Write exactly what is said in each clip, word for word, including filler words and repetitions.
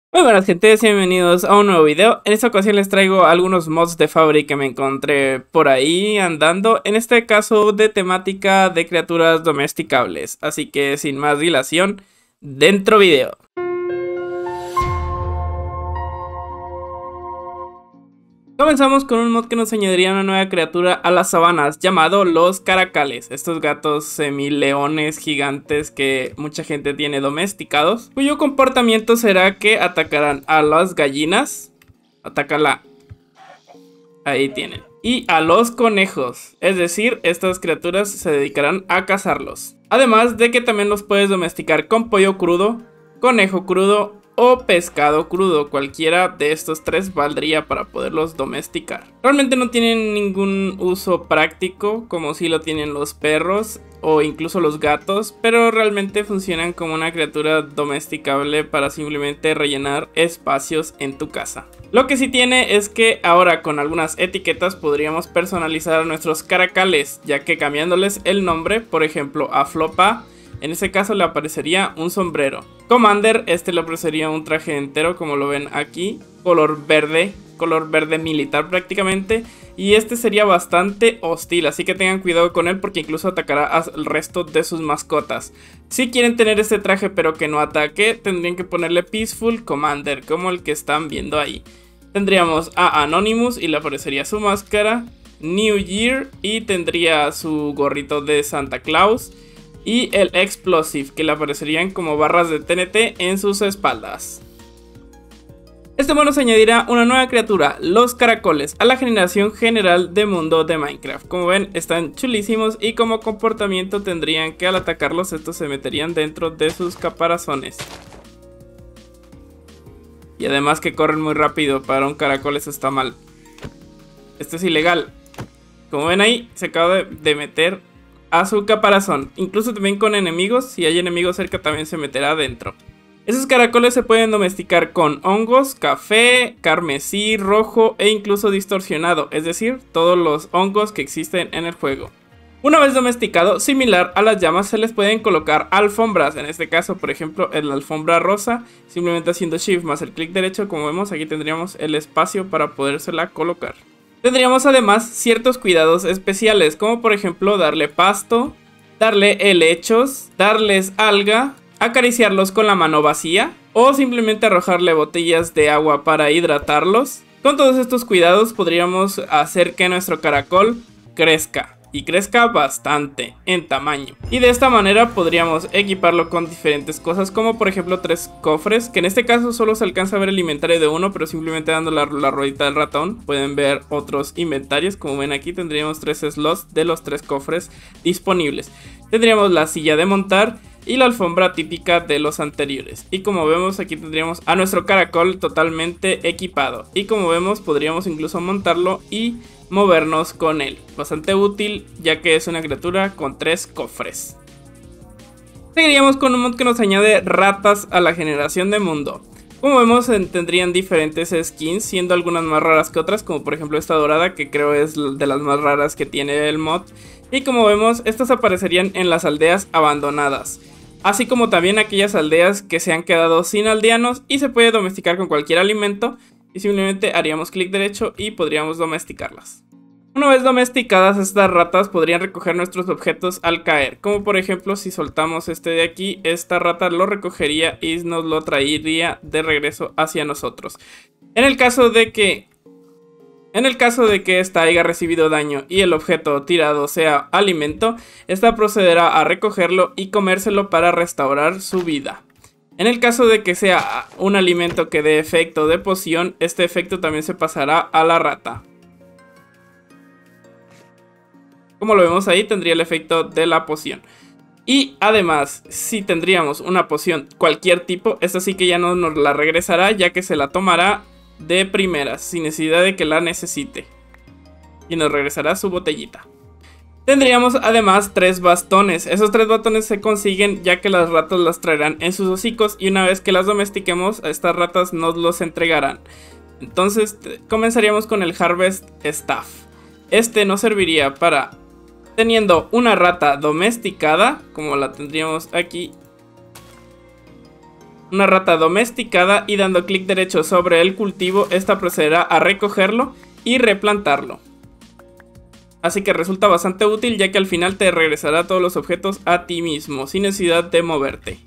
Muy buenas gente, bienvenidos a un nuevo video. En esta ocasión les traigo algunos mods de Fabri que me encontré por ahí andando. En este caso de temática de criaturas domesticables. Así que sin más dilación, dentro video. Comenzamos con un mod que nos añadiría una nueva criatura a las sabanas, llamado los caracales. Estos gatos semileones gigantes que mucha gente tiene domesticados, cuyo comportamiento será que atacarán a las gallinas. Atácala. Ahí tienen. Y a los conejos, es decir, estas criaturas se dedicarán a cazarlos. Además de que también los puedes domesticar con pollo crudo, conejo crudo o pescado crudo. Cualquiera de estos tres valdría para poderlos domesticar. Realmente no tienen ningún uso práctico como si lo tienen los perros o incluso los gatos, pero realmente funcionan como una criatura domesticable para simplemente rellenar espacios en tu casa. Lo que sí tiene es que ahora con algunas etiquetas podríamos personalizar a nuestros caracales, ya que cambiándoles el nombre, por ejemplo a Flopa, en ese caso le aparecería un sombrero. Commander, este le aparecería un traje entero como lo ven aquí, color verde, color verde militar prácticamente. Y este sería bastante hostil, así que tengan cuidado con él porque incluso atacará al resto de sus mascotas. Si quieren tener este traje pero que no ataque, tendrían que ponerle Peaceful Commander, como el que están viendo ahí. Tendríamos a Anonymous y le aparecería su máscara, New Year y tendría su gorrito de Santa Claus. Y el Explosive, que le aparecerían como barras de T N T en sus espaldas. Este modo nos añadirá una nueva criatura, los caracoles, a la generación general de mundo de Minecraft. Como ven, están chulísimos y como comportamiento tendrían que al atacarlos estos se meterían dentro de sus caparazones. Y además que corren muy rápido, para un caracol eso está mal. Esto es ilegal. Como ven ahí, se acaba de, de meter a su caparazón. Incluso también con enemigos, si hay enemigos cerca también se meterá adentro. Esos caracoles se pueden domesticar con hongos, café, carmesí, rojo e incluso distorsionado, es decir, todos los hongos que existen en el juego. Una vez domesticado, similar a las llamas, se les pueden colocar alfombras. En este caso, por ejemplo, en la alfombra rosa, simplemente haciendo Shift más el clic derecho, como vemos aquí tendríamos el espacio para podérsela colocar. Tendríamos además ciertos cuidados especiales, como por ejemplo darle pasto, darle helechos, darles alga, acariciarlos con la mano vacía o simplemente arrojarle botellas de agua para hidratarlos. Con todos estos cuidados podríamos hacer que nuestro caracol crezca. Y crezca bastante en tamaño. Y de esta manera podríamos equiparlo con diferentes cosas, como por ejemplo tres cofres, que en este caso solo se alcanza a ver el inventario de uno, pero simplemente dando la, la ruedita del ratón pueden ver otros inventarios. Como ven aquí tendríamos tres slots de los tres cofres disponibles. Tendríamos la silla de montar y la alfombra típica de los anteriores. Y como vemos aquí tendríamos a nuestro caracol totalmente equipado. Y como vemos podríamos incluso montarlo y movernos con él. Bastante útil ya que es una criatura con tres cofres. Seguiríamos con un mod que nos añade ratas a la generación de mundo. Como vemos tendrían diferentes skins, siendo algunas más raras que otras, como por ejemplo esta dorada que creo es de las más raras que tiene el mod. Y como vemos estas aparecerían en las aldeas abandonadas, así como también aquellas aldeas que se han quedado sin aldeanos y se puede domesticar con cualquier alimento. Y simplemente haríamos clic derecho y podríamos domesticarlas. Una vez domesticadas, estas ratas podrían recoger nuestros objetos al caer. Como por ejemplo si soltamos este de aquí, esta rata lo recogería y nos lo traería de regreso hacia nosotros. En el caso de que En el caso de que ésta haya recibido daño y el objeto tirado sea alimento, esta procederá a recogerlo y comérselo para restaurar su vida. En el caso de que sea un alimento que dé efecto de poción, este efecto también se pasará a la rata. Como lo vemos ahí, tendría el efecto de la poción. Y además, si tendríamos una poción cualquier tipo, esta sí que ya no nos la regresará, ya que se la tomará de primeras, sin necesidad de que la necesite. Y nos regresará su botellita. Tendríamos además tres bastones. Esos tres bastones se consiguen ya que las ratas las traerán en sus hocicos y una vez que las domestiquemos, estas ratas nos los entregarán. Entonces comenzaríamos con el Harvest Staff. Este nos serviría para, teniendo una rata domesticada, como la tendríamos aquí, una rata domesticada y dando clic derecho sobre el cultivo, esta procederá a recogerlo y replantarlo. Así que resulta bastante útil, ya que al final te regresará todos los objetos a ti mismo, sin necesidad de moverte.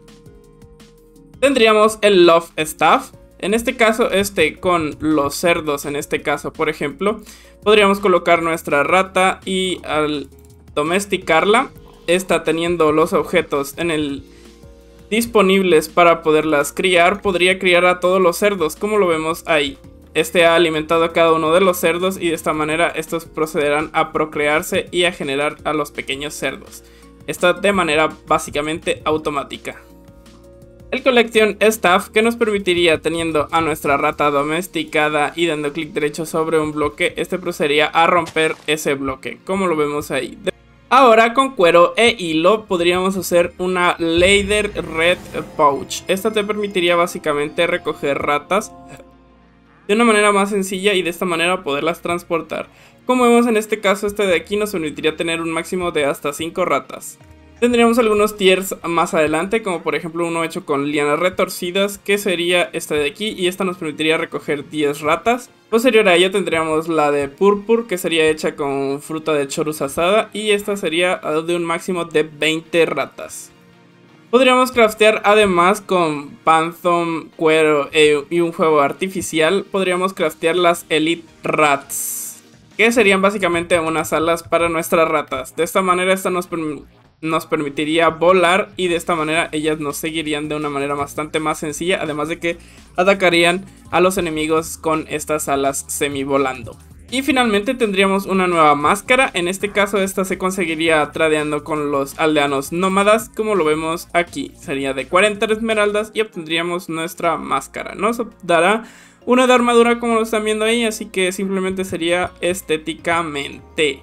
Tendríamos el Love Staff. En este caso, este con los cerdos, en este caso, por ejemplo, podríamos colocar nuestra rata y al domesticarla, esta teniendo los objetos en el disponibles para poderlas criar, podría criar a todos los cerdos, como lo vemos ahí. Este ha alimentado a cada uno de los cerdos y de esta manera estos procederán a procrearse y a generar a los pequeños cerdos. Esto de manera básicamente automática. El Collection Staff, que nos permitiría, teniendo a nuestra rata domesticada y dando clic derecho sobre un bloque, este procedería a romper ese bloque, como lo vemos ahí. Ahora con cuero e hilo podríamos hacer una Leather Red Pouch. Esta te permitiría básicamente recoger ratas de una manera más sencilla y de esta manera poderlas transportar. Como vemos en este caso, este de aquí nos permitiría tener un máximo de hasta cinco ratas. Tendríamos algunos tiers más adelante, como por ejemplo uno hecho con lianas retorcidas, que sería esta de aquí, y esta nos permitiría recoger diez ratas. Posterior a ello tendríamos la de Purpur, que sería hecha con fruta de chorus asada, y esta sería de un máximo de veinte ratas. Podríamos craftear además con Phantom, cuero e, y un juego artificial, podríamos craftear las Elite Rats, que serían básicamente unas alas para nuestras ratas. De esta manera esta nos permitiría nos permitiría volar y de esta manera ellas nos seguirían de una manera bastante más sencilla, además de que atacarían a los enemigos con estas alas semi volando. Y finalmente tendríamos una nueva máscara. En este caso esta se conseguiría tradeando con los aldeanos nómadas, como lo vemos aquí. Sería de cuarenta esmeraldas y obtendríamos nuestra máscara. Nos dará una de armadura como lo están viendo ahí, así que simplemente sería estéticamente.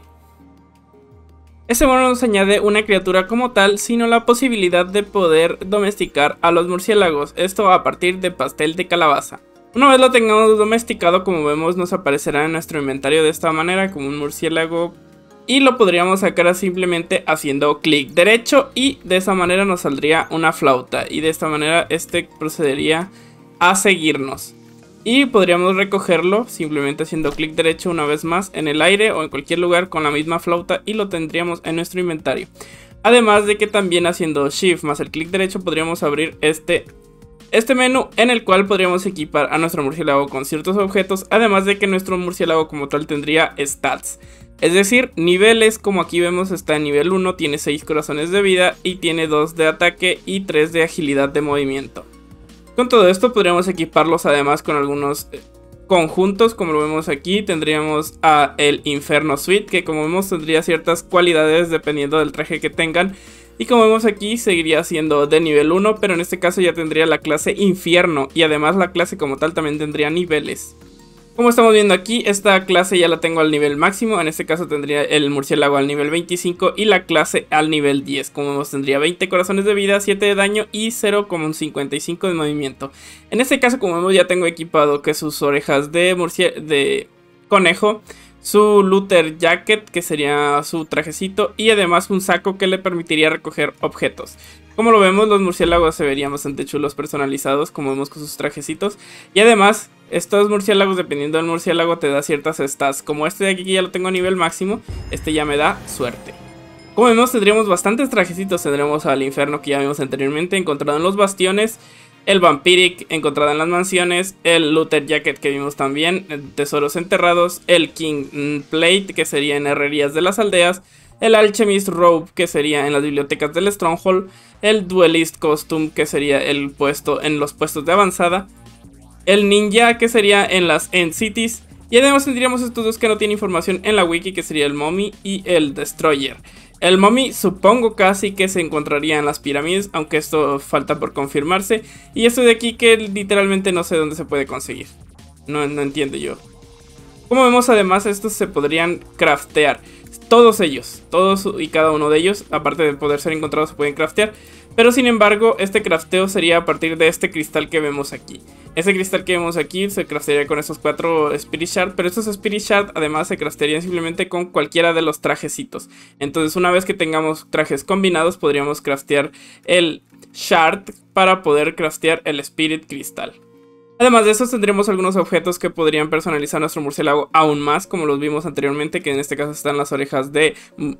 Este mono nos añade una criatura como tal, sino la posibilidad de poder domesticar a los murciélagos, esto a partir de pastel de calabaza. Una vez lo tengamos domesticado, como vemos, nos aparecerá en nuestro inventario de esta manera como un murciélago, y lo podríamos sacar simplemente haciendo clic derecho y de esa manera nos saldría una flauta, y de esta manera este procedería a seguirnos. Y podríamos recogerlo simplemente haciendo clic derecho una vez más en el aire o en cualquier lugar con la misma flauta y lo tendríamos en nuestro inventario. Además de que también haciendo shift más el clic derecho podríamos abrir este, este menú en el cual podríamos equipar a nuestro murciélago con ciertos objetos. Además de que nuestro murciélago como tal tendría stats, es decir, niveles, como aquí vemos está en nivel uno, tiene seis corazones de vida y tiene dos de ataque y tres de agilidad de movimiento. Con todo esto podríamos equiparlos además con algunos conjuntos, como lo vemos aquí. Tendríamos a el Inferno Suite, que como vemos tendría ciertas cualidades dependiendo del traje que tengan. Y como vemos aquí seguiría siendo de nivel uno, pero en este caso ya tendría la clase Infierno. Y además la clase como tal también tendría niveles. Como estamos viendo aquí, esta clase ya la tengo al nivel máximo. En este caso tendría el murciélago al nivel veinticinco y la clase al nivel diez. Como vemos tendría veinte corazones de vida, siete de daño y cero coma cincuenta y cinco de movimiento. En este caso, como vemos, ya tengo equipado que sus orejas de, de conejo, su Luther Jacket, que sería su trajecito, y además un saco que le permitiría recoger objetos. Como lo vemos, los murciélagos se verían bastante chulos personalizados, como vemos con sus trajecitos. Y además, estos murciélagos, dependiendo del murciélago, te da ciertas stats. Como este de aquí que ya lo tengo a nivel máximo, este ya me da suerte. Como vemos, tendríamos bastantes trajecitos. Tendremos al Inferno, que ya vimos anteriormente, encontrado en los bastiones. El Vampiric, encontrado en las mansiones. El Luther Jacket, que vimos también. Tesoros enterrados. El King Plate, que sería en herrerías de las aldeas. El Alchemist Robe, que sería en las bibliotecas del Stronghold. El Duelist Costume, que sería el puesto en los puestos de avanzada. El Ninja, que sería en las End Cities. Y además tendríamos estos dos que no tienen información en la wiki, que sería el Mommy y el Destroyer. El Mommy supongo casi que se encontraría en las pirámides, aunque esto falta por confirmarse. Y esto de aquí que literalmente no sé dónde se puede conseguir. No, no entiendo yo. Como vemos, además estos se podrían craftear. Todos ellos, todos y cada uno de ellos, aparte de poder ser encontrados, se pueden craftear. Pero sin embargo, este crafteo sería a partir de este cristal que vemos aquí. Este cristal que vemos aquí se craftearía con estos cuatro Spirit Shard, pero estos Spirit Shard además se craftearían simplemente con cualquiera de los trajecitos. Entonces una vez que tengamos trajes combinados podríamos craftear el Shard para poder craftear el Spirit Crystal. Además de eso tendremos algunos objetos que podrían personalizar nuestro murciélago aún más, como los vimos anteriormente, que en este caso están las orejas de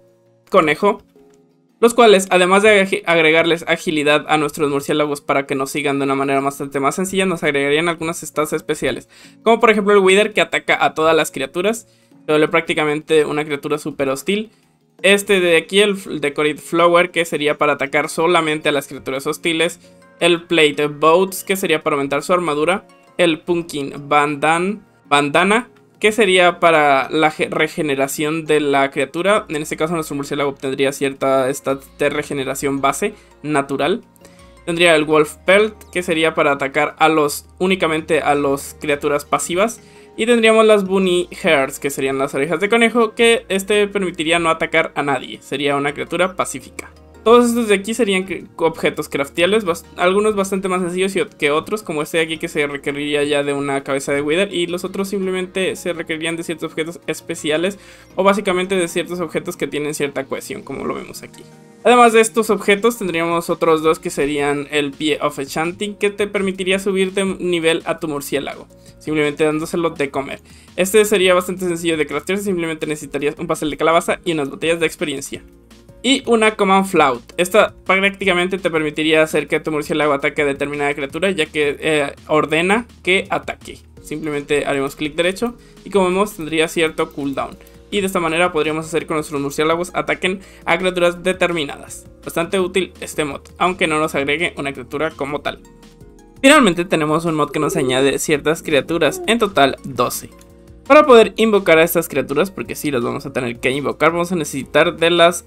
conejo, los cuales, además de agregarles agilidad a nuestros murciélagos para que nos sigan de una manera bastante más sencilla, nos agregarían algunas stats especiales, como por ejemplo el Wither, que ataca a todas las criaturas, se vuelve prácticamente una criatura super hostil. Este de aquí, el Decorate Flower, que sería para atacar solamente a las criaturas hostiles. El Plate Boats, que sería para aumentar su armadura. El Pumpkin Bandan, Bandana, que sería para la regeneración de la criatura. En este caso nuestro murciélago obtendría cierta stat de regeneración base natural. Tendría el Wolf Pelt, que sería para atacar a los únicamente a las criaturas pasivas. Y tendríamos las Bunny Hairs, que serían las orejas de conejo, que este permitiría no atacar a nadie. Sería una criatura pacífica. Todos estos de aquí serían objetos crafteables, algunos bastante más sencillos que otros, como este de aquí, que se requeriría ya de una cabeza de Wither, y los otros simplemente se requerirían de ciertos objetos especiales, o básicamente de ciertos objetos que tienen cierta cohesión, como lo vemos aquí. Además de estos objetos tendríamos otros dos, que serían el Pie of Enchanting, que te permitiría subir de nivel a tu murciélago, simplemente dándoselo de comer. Este sería bastante sencillo de craftear, simplemente necesitarías un pastel de calabaza y unas botellas de experiencia. Y una Command Flout. Esta prácticamente te permitiría hacer que tu murciélago ataque a determinada criatura, ya que eh, ordena que ataque. Simplemente haremos clic derecho y, como vemos, tendría cierto cooldown. Y de esta manera podríamos hacer que nuestros murciélagos ataquen a criaturas determinadas. Bastante útil este mod, aunque no nos agregue una criatura como tal. Finalmente tenemos un mod que nos añade ciertas criaturas, en total doce. Para poder invocar a estas criaturas, porque sí las vamos a tener que invocar, vamos a necesitar de las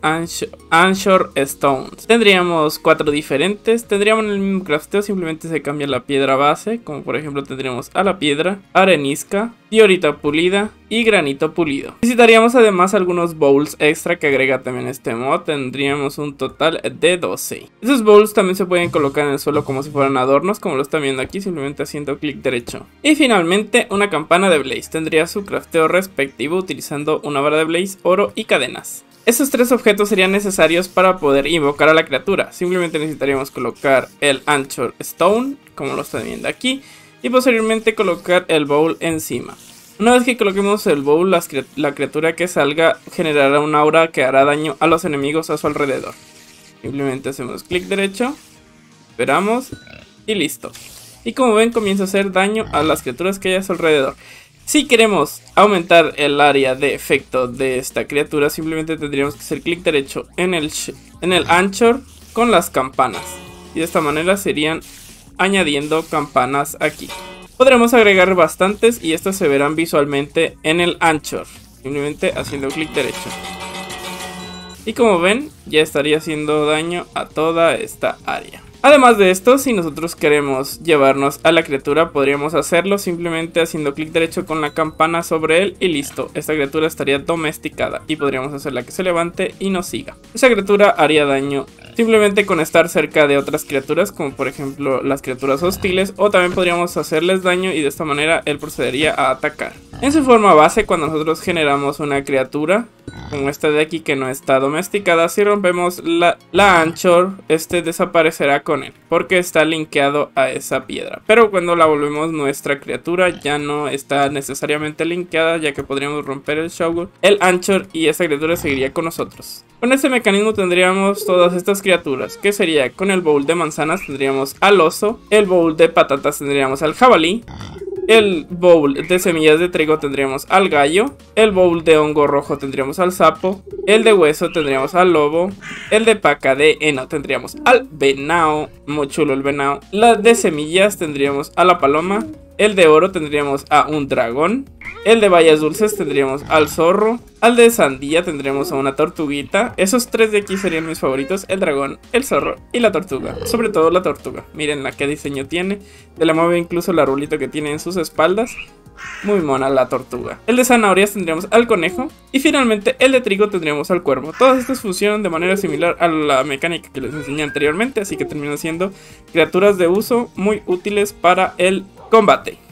Anchor Stones. Tendríamos cuatro diferentes, tendríamos el mismo crafteo, simplemente se cambia la piedra base, como por ejemplo tendríamos a la piedra, arenisca, diorita pulida y granito pulido. Necesitaríamos además algunos bowls extra que agrega también este mod, tendríamos un total de doce. Esos bowls también se pueden colocar en el suelo como si fueran adornos, como lo están viendo aquí, simplemente haciendo clic derecho. Y finalmente una campana de Blaze, tendría su crafteo respectivo utilizando una vara de Blaze, oro y cadenas. Estos tres objetos serían necesarios para poder invocar a la criatura. Simplemente necesitaríamos colocar el Anchor Stone, como lo están viendo aquí, y posteriormente colocar el bowl encima. Una vez que coloquemos el bowl, la criatura que salga generará un aura que hará daño a los enemigos a su alrededor. Simplemente hacemos clic derecho, esperamos y listo. Y como ven, comienza a hacer daño a las criaturas que hay a su alrededor. Si queremos aumentar el área de efecto de esta criatura, simplemente tendríamos que hacer clic derecho en el, en el Anchor con las campanas. Y de esta manera serían añadiendo campanas aquí. Podremos agregar bastantes y estas se verán visualmente en el Anchor, simplemente haciendo clic derecho. Y como ven, ya estaría haciendo daño a toda esta área. Además de esto, si nosotros queremos llevarnos a la criatura, podríamos hacerlo simplemente haciendo clic derecho con la campana sobre él y listo. Esta criatura estaría domesticada y podríamos hacerla que se levante y nos siga. Esa criatura haría daño simplemente con estar cerca de otras criaturas, como por ejemplo las criaturas hostiles, o también podríamos hacerles daño y de esta manera él procedería a atacar. En su forma base, cuando nosotros generamos una criatura, como esta de aquí que no está domesticada, si rompemos la, la Anchor, este desaparecerá con él, porque está linkeado a esa piedra. Pero cuando la volvemos nuestra criatura, ya no está necesariamente linkeada, ya que podríamos romper el Shogun, el Anchor, y esta criatura seguiría con nosotros. Con este mecanismo tendríamos todas estas criaturas, que sería con el bowl de manzanas tendríamos al oso, el bowl de patatas tendríamos al jabalí, el bowl de semillas de trigo tendríamos al gallo, el bowl de hongo rojo tendríamos al sapo, el de hueso tendríamos al lobo, el de paca de heno tendríamos al venado, muy chulo el venado, la de semillas tendríamos a la paloma, el de oro tendríamos a un dragón, el de bayas dulces tendríamos al zorro, al de sandía tendríamos a una tortuguita. Esos tres de aquí serían mis favoritos: el dragón, el zorro y la tortuga. Sobre todo la tortuga, miren la que diseño tiene, se le mueve incluso el arbolito que tiene en sus espaldas. Muy mona la tortuga. El de zanahorias tendríamos al conejo. Y finalmente el de trigo tendríamos al cuervo. Todas estas funcionan de manera similar a la mecánica que les enseñé anteriormente, así que terminan siendo criaturas de uso muy útiles para el combate.